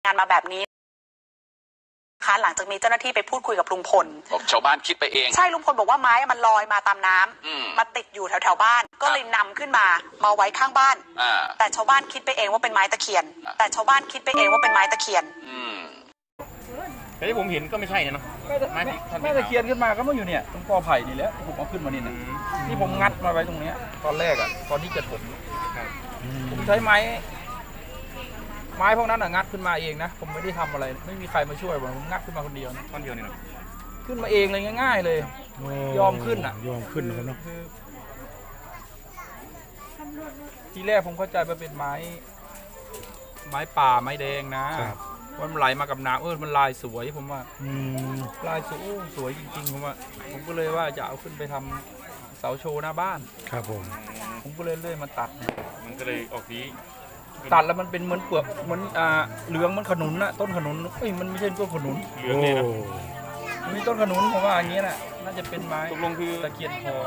งานมาแบบนี้คะหลังจากมีเจ้าหน้าที่ไปพูดคุยกับลุงพลบอกชาวบ้านคิดไปเองใช่ลุงพลบอกว่าไม้มันลอยมาตามน้ำมาติดอยู่แถวบ้านก็เลยนำขึ้นมาไว้ข้างบ้านแต่ชาวบ้านคิดไปเองว่าเป็นไม้ตะเคียนแต่ชาวบ้านคิดไปเองว่าเป็นไม้ตะเคียนแต่ที่ผมเห็นก็ไม่ใช่นะไม้ตะเคียนขึ้นมาก็มาอยู่เนี่ยตรงกอไผ่นี่แหละผมเอาขึ้นมานี่นะที่ผมงัดมาไว้ตรงนี้ตอนแรกตอนที่จะถมผมใช้ไม้พวกนั้นงัดขึ้นมาเองนะผมไม่ได้ทำอะไรไม่มีใครมาช่วยผมงัดขึ้นมาคนเดียวนะคนเดียวนี่นะขึ้นมาเองเลยง่ายๆเลยยอมขึ้นยอมขึ้นครับเนาะทีแรกผมเข้าใจว่าเป็นไม้ป่าไม้แดงนะมันไหลมากับน้ำมันลายสวยผมว่าลายสวยจริงๆผมก็เลยว่าจะเอาขึ้นไปทำเสาโชว์หน้าบ้านครับผมก็เลยเลื่อยมาตัดมันก็เลยออกสีตัดแล้วมันเป็นเหมือนเปลือกเหมือนเหลืองมันขนุนนะต้นขนุนมันไม่ใช่ต้นขนุนเหลืองเลยนะมันมีต้นขนุนผมว่าอย่างนี้น่ะน่าจะเป็นไม้ตกลงคือตะเคียนทอง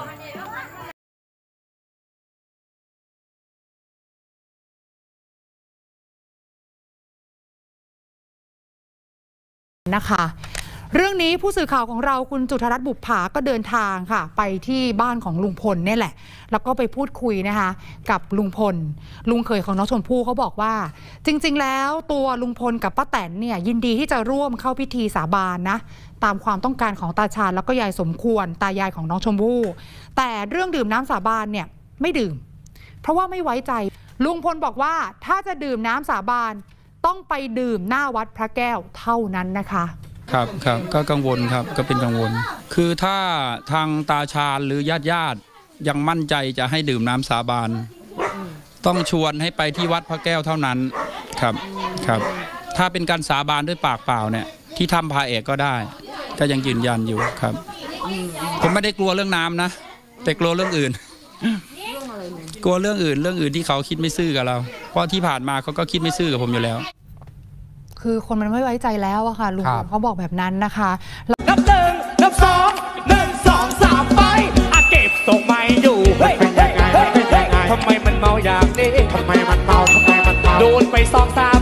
นะคะเรื่องนี้ผู้สื่อข่าวของเราคุณจุฑารัตน์บุปผาก็เดินทางค่ะไปที่บ้านของลุงพลเนี่ยแหละแล้วก็ไปพูดคุยนะคะกับลุงพลลุงเขยของน้องชมพู่เขาบอกว่าจริงๆแล้วตัวลุงพลกับป้าแตนเนี่ยยินดีที่จะร่วมเข้าพิธีสาบานนะตามความต้องการของตาชาญแล้วก็ยายสมควรตายายของน้องชมพู่แต่เรื่องดื่มน้ำสาบานเนี่ยไม่ดื่มเพราะว่าไม่ไว้ใจลุงพลบอกว่าถ้าจะดื่มน้ำสาบานต้องไปดื่มหน้าวัดพระแก้วเท่านั้นนะคะครับก็กังวลครับก็เป็นกังวลคือถ้าทางตาชาญหรือญาติยังมั่นใจจะให้ดื่มน้ำสาบานต้องชวนให้ไปที่วัดพระแก้วเท่านั้นครับถ้าเป็นการสาบานด้วยปากเปล่าเนี่ยที่ถ้ำพาเอกก็ได้ก็ยังยืนยันอยู่ครับผมไม่ได้กลัวเรื่องน้ำนะแต่กลัวเรื่องอื่นกลัวเรื่องอื่นที่เขาคิดไม่ซื่อกับเราเพราะที่ผ่านมาเขาก็คิดไม่ซื่อกับผมอยู่แล้วคือคนมันไม่ไว้ใจแล้วอะค่ะลุงพลเขาบอกแบบนั้นนะคะนับ1 นับ 2 1 2 3ไปเก็บตกไม่อยู่ทำไมมันเมาอย่างนี้ทำไมมันเมาโดนไป2 3